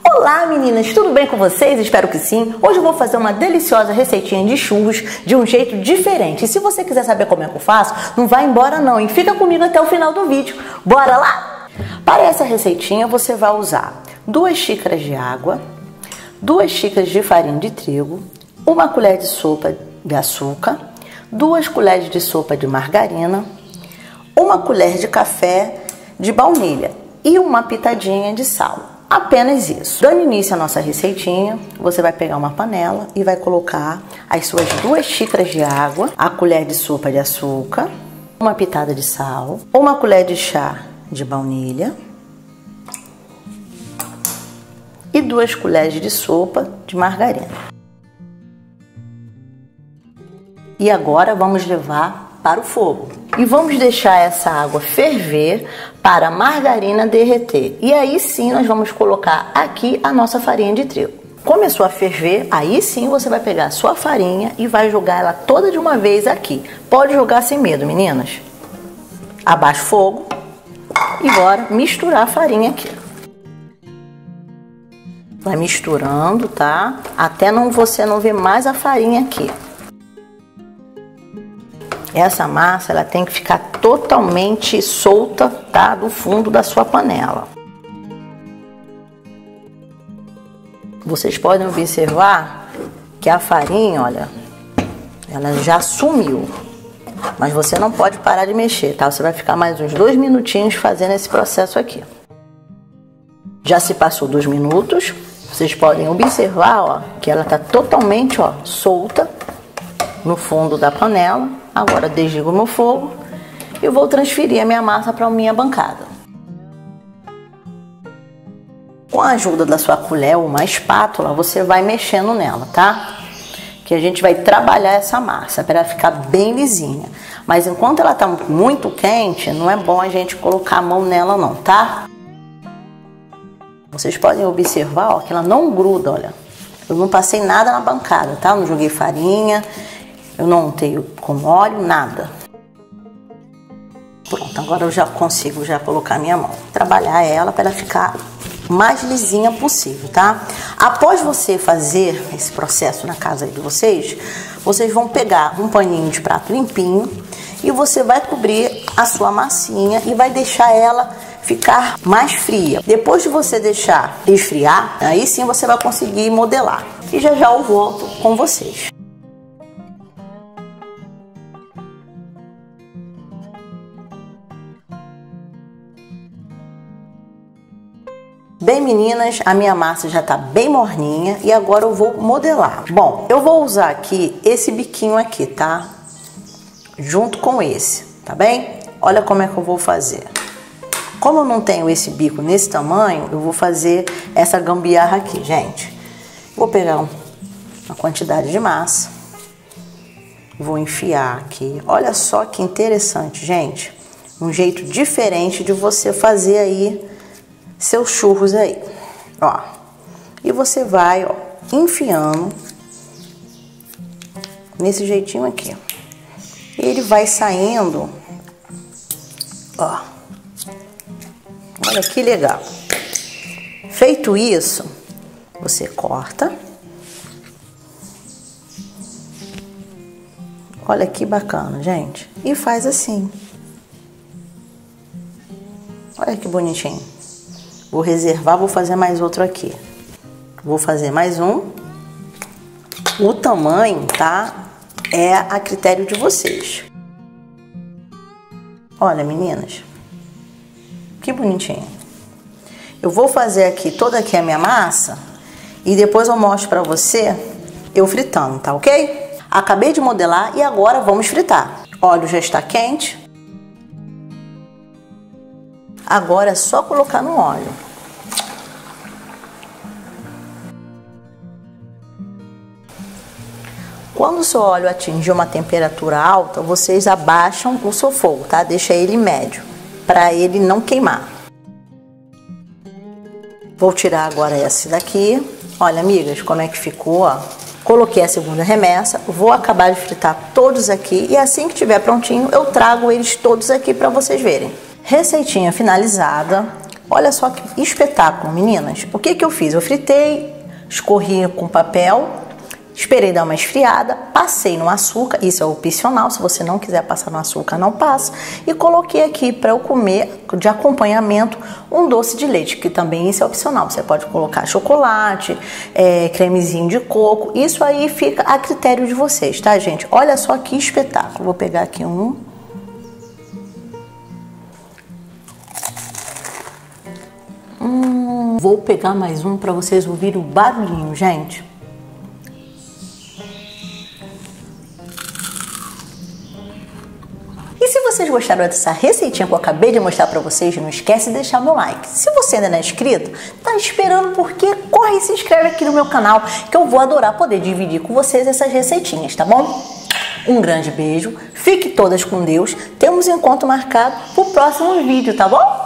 Olá meninas, tudo bem com vocês? Espero que sim. Hoje eu vou fazer uma deliciosa receitinha de churros de um jeito diferente. E se você quiser saber como é que eu faço, não vai embora não e fica comigo até o final do vídeo. Bora lá? Para essa receitinha você vai usar 2 xícaras de água, 2 xícaras de farinha de trigo, 1 colher de sopa de açúcar, 2 colheres de sopa de margarina, 1 colher de café de baunilha e uma pitadinha de sal. Apenas isso. Dando início à nossa receitinha, você vai pegar uma panela e vai colocar as suas 2 xícaras de água, a colher de sopa de açúcar, uma pitada de sal, 1 colher de chá de baunilha e 2 colheres de sopa de margarina. E agora vamos levar para o fogo. E vamos deixar essa água ferver para a margarina derreter. E aí sim nós vamos colocar aqui a nossa farinha de trigo. Começou a ferver, aí sim você vai pegar a sua farinha e vai jogar ela toda de uma vez aqui. Pode jogar sem medo, meninas. Abaixa o fogo e bora misturar a farinha aqui. Vai misturando, tá? Até você não ver mais a farinha aqui. Essa massa ela tem que ficar totalmente solta, tá? Do fundo da sua panela. Vocês podem observar que a farinha, olha, ela já sumiu. Mas você não pode parar de mexer, tá? Você vai ficar mais uns 2 minutinhos fazendo esse processo aqui. Já se passou 2 minutos. Vocês podem observar, ó, que ela tá totalmente, ó, solta no fundo da panela. Agora desligo meu fogo e vou transferir a minha massa para a minha bancada. Com a ajuda da sua colher ou uma espátula, você vai mexendo nela, tá? Que a gente vai trabalhar essa massa para ela ficar bem lisinha. Mas enquanto ela tá muito quente, não é bom a gente colocar a mão nela não, tá? Vocês podem observar, ó, que ela não gruda, olha. Eu não passei nada na bancada, tá? Eu não joguei farinha. Eu não untei com óleo, nada. Pronto, agora eu já consigo colocar minha mão. Trabalhar ela para ela ficar mais lisinha possível, tá? Após você fazer esse processo na casa de vocês, vocês vão pegar um paninho de prato limpinho e você vai cobrir a sua massinha e vai deixar ela ficar mais fria. Depois de você deixar esfriar, aí sim você vai conseguir modelar. E já eu volto com vocês. Bem, meninas, a minha massa já tá bem morninha e agora eu vou modelar. Bom, eu vou usar aqui esse biquinho aqui, tá? Junto com esse, tá bem? Olha como é que eu vou fazer. Como eu não tenho esse bico nesse tamanho, eu vou fazer essa gambiarra aqui, gente. Vou pegar uma quantidade de massa. Vou enfiar aqui. Olha só que interessante, gente. Um jeito diferente de você fazer aí seus churros aí, ó. E você vai, ó, enfiando nesse jeitinho aqui. E ele vai saindo, ó. Olha que legal. Feito isso, você corta. Olha que bacana, gente. E faz assim. Olha que bonitinho. Vou reservar, vou fazer mais outro aqui. Vou fazer mais um. O tamanho, tá? É a critério de vocês. Olha, meninas. Que bonitinho. Eu vou fazer aqui toda aqui a minha massa e depois eu mostro pra você eu fritando, tá ok? Acabei de modelar e agora vamos fritar. O óleo já está quente. Agora é só colocar no óleo. Quando o seu óleo atingir uma temperatura alta, vocês abaixam o seu fogo, tá? Deixa ele médio, para ele não queimar. Vou tirar agora esse daqui. Olha, amigas, como é que ficou, ó. Coloquei a segunda remessa, vou acabar de fritar todos aqui e assim que tiver prontinho, eu trago eles todos aqui para vocês verem. Receitinha finalizada. Olha só que espetáculo, meninas. O que eu fiz? Eu fritei, escorri com papel, esperei dar uma esfriada, passei no açúcar, isso é opcional, se você não quiser passar no açúcar, não passa, e coloquei aqui para eu comer de acompanhamento um doce de leite, que também isso é opcional, você pode colocar chocolate, cremezinho de coco, isso aí fica a critério de vocês, tá, gente? Olha só que espetáculo, vou pegar aqui um. Vou pegar mais um para vocês ouvirem o barulhinho, gente. E se vocês gostaram dessa receitinha que eu acabei de mostrar para vocês, não esquece de deixar meu like. Se você ainda não é inscrito, tá esperando por quê? Corre e se inscreve aqui no meu canal, que eu vou adorar poder dividir com vocês essas receitinhas, tá bom? Um grande beijo, fique todas com Deus, temos encontro marcado pro próximo vídeo, tá bom?